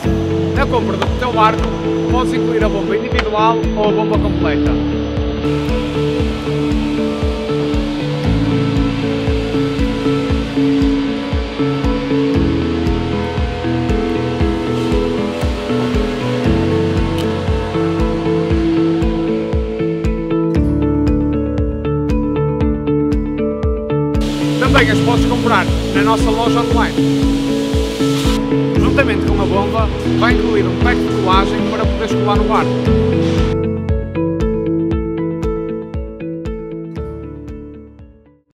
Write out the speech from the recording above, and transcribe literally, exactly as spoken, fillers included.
Na compra do teu barco, podes incluir a bomba individual ou a bomba completa. Também as podes comprar na nossa loja online. Juntamente com a bomba, vai incluir um pack de colagem para poderes colar no barco.